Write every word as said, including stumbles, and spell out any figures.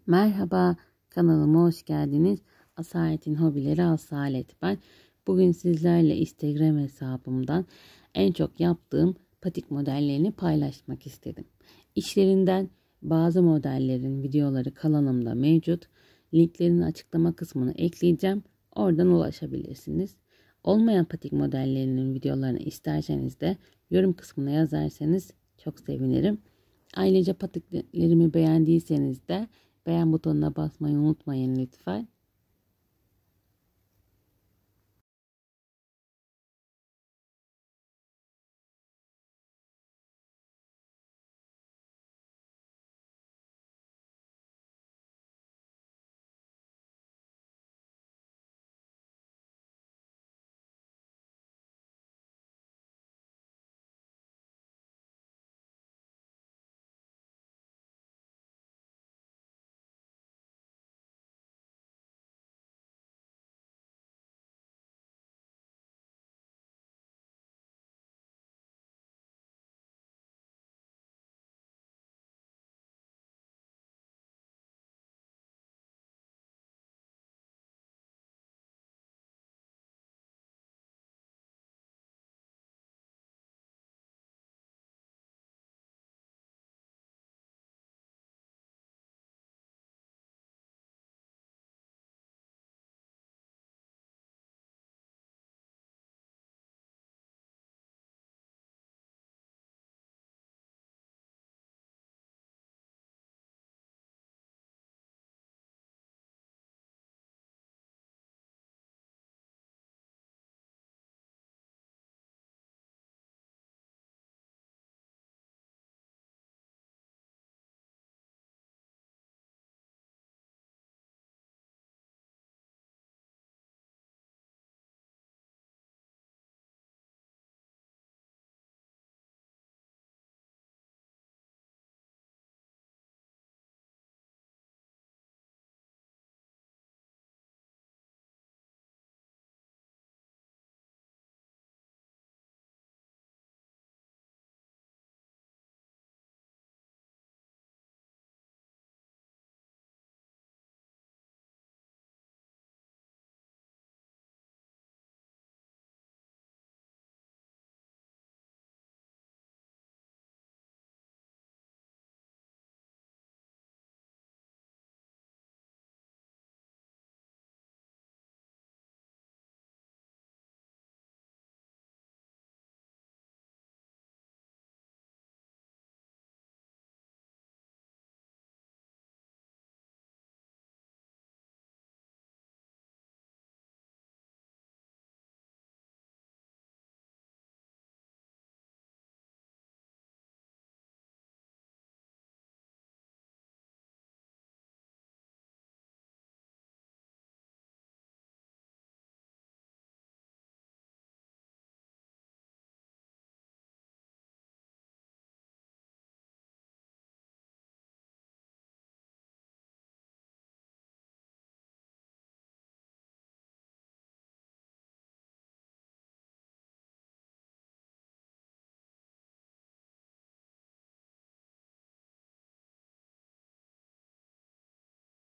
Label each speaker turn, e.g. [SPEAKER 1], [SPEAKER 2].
[SPEAKER 1] Merhaba, kanalıma hoş geldiniz. Asalet'in hobileri Asalet ben. Bugün sizlerle Instagram hesabımdan en çok yaptığım patik modellerini paylaşmak istedim. İçlerinden bazı modellerin videoları kanalımda mevcut. Linklerin açıklama kısmına ekleyeceğim. Oradan ulaşabilirsiniz. Olmayan patik modellerinin videolarını isterseniz de yorum kısmına yazarsanız çok sevinirim. Ayrıca patiklerimi beğendiyseniz de beğen butonuna basmayı unutmayın lütfen.